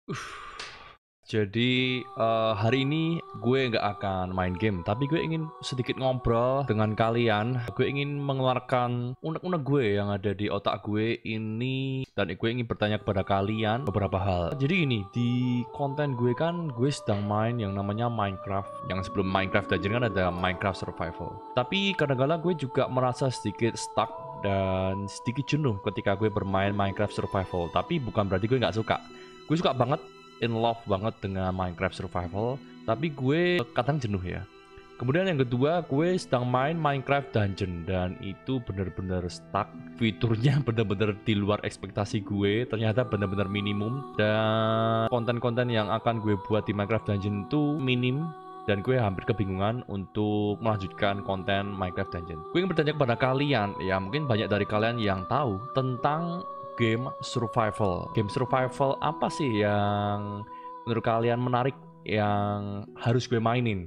Jadi hari ini gue nggak akan main game, tapi gue ingin sedikit ngobrol dengan kalian. Gue ingin mengeluarkan unek-unek gue yang ada di otak gue ini, dan gue ingin bertanya kepada kalian beberapa hal. Jadi ini di konten gue kan gue sedang main yang namanya Minecraft. Yang sebelum Minecraft Dungeon kan ada Minecraft Survival. Tapi kadang-kadang gue juga merasa sedikit stuck dan sedikit jenuh ketika gue bermain Minecraft Survival. Tapi bukan berarti gue nggak suka. Gue suka banget, in love banget dengan Minecraft Survival, tapi gue kadang jenuh ya. Kemudian yang kedua, gue sedang main Minecraft Dungeon dan itu bener-bener stuck. Fiturnya bener-bener di luar ekspektasi gue, ternyata bener-bener minimum. Dan konten-konten yang akan gue buat di Minecraft Dungeon itu minim, dan gue hampir kebingungan untuk melanjutkan konten Minecraft Dungeon. Gue ingin bertanya kepada kalian, ya mungkin banyak dari kalian yang tahu tentang game survival. Game survival apa sih yang menurut kalian menarik yang harus gue mainin?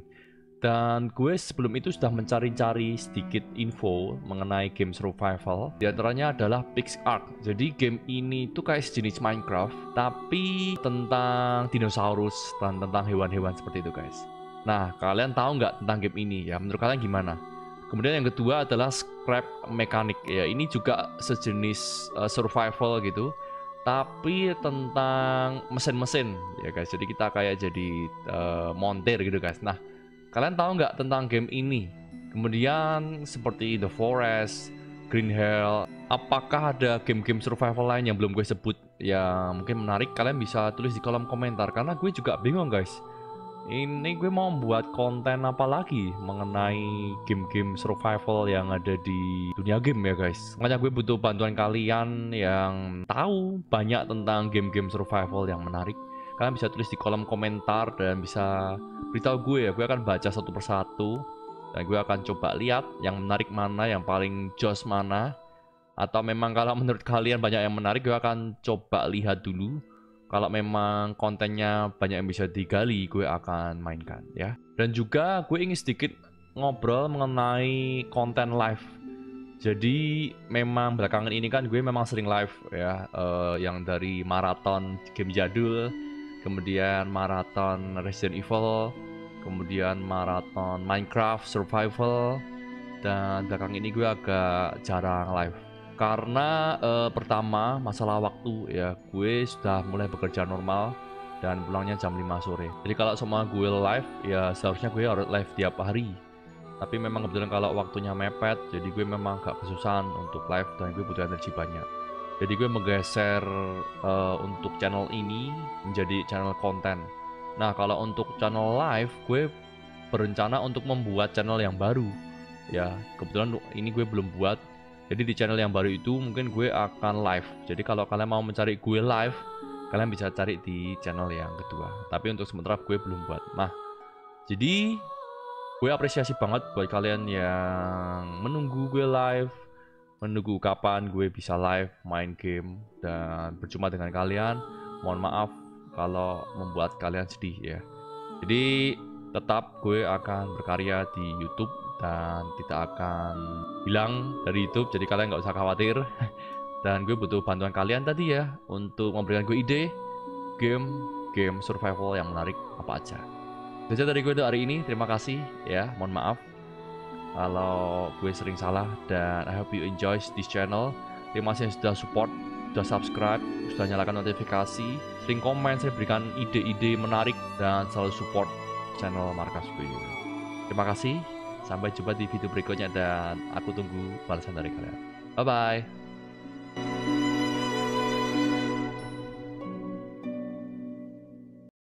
Dan gue sebelum itu sudah mencari-cari sedikit info mengenai game survival. Di antaranya adalah PixARK. Jadi game ini tuh kayak sejenis Minecraft, tapi tentang dinosaurus dan tentang hewan-hewan seperti itu guys. Nah, kalian tahu nggak tentang game ini ya? Menurut kalian gimana? Kemudian yang kedua adalah scrap mechanic ya, ini juga sejenis survival gitu, tapi tentang mesin-mesin ya guys. Jadi kita kayak jadi montir gitu guys. Nah, kalian tahu nggak tentang game ini? Kemudian seperti The Forest, Green Hell, apakah ada game-game survival lain yang belum gue sebut yang mungkin menarik? Kalian bisa tulis di kolom komentar karena gue juga bingung guys. Ini gue mau buat konten apa lagi mengenai game-game survival yang ada di dunia game ya guys. Makanya gue butuh bantuan kalian yang tahu banyak tentang game-game survival yang menarik. Kalian bisa tulis di kolom komentar dan bisa beritahu gue ya. Gue akan baca satu persatu dan gue akan coba lihat yang menarik mana, yang paling joss mana. Atau memang kalau menurut kalian banyak yang menarik, gue akan coba lihat dulu. Kalau memang kontennya banyak yang bisa digali, gue akan mainkan ya. Dan juga gue ingin sedikit ngobrol mengenai konten live. Jadi memang belakangan ini kan gue memang sering live ya, yang dari maraton game jadul, kemudian maraton Resident Evil, kemudian maraton Minecraft Survival, dan belakangan ini gue agak jarang live. Karena pertama masalah waktu ya, gue sudah mulai bekerja normal dan pulangnya jam 5 sore. Jadi kalau semua gue live ya seharusnya gue harus live tiap hari. Tapi memang kebetulan kalau waktunya mepet, jadi gue memang gak kesusahan untuk live dan gue butuh energi banyak. Jadi gue menggeser untuk channel ini menjadi channel konten. Nah kalau untuk channel live, gue berencana untuk membuat channel yang baru. Ya kebetulan ini gue belum buat. Jadi di channel yang baru itu mungkin gue akan live. Jadi kalau kalian mau mencari gue live, kalian bisa cari di channel yang kedua. Tapi untuk sementara gue belum buat. Nah, jadi gue apresiasi banget buat kalian yang menunggu gue live, menunggu kapan gue bisa live main game dan berjumpa dengan kalian. Mohon maaf kalau membuat kalian sedih ya. Jadi tetap gue akan berkarya di YouTube dan tidak akan hilang dari YouTube, jadi kalian nggak usah khawatir. Dan gue butuh bantuan kalian tadi ya untuk memberikan gue ide game survival yang menarik apa aja. Itu dari gue untuk hari ini. Terima kasih ya, mohon maaf kalau gue sering salah, dan I hope you enjoy this channel. Terima kasih yang sudah support, sudah subscribe, sudah nyalakan notifikasi, sering komen, saya berikan ide-ide menarik, dan selalu support channel Markas Studio. Terima kasih, sampai jumpa di video berikutnya dan aku tunggu balasan dari kalian. Bye-bye.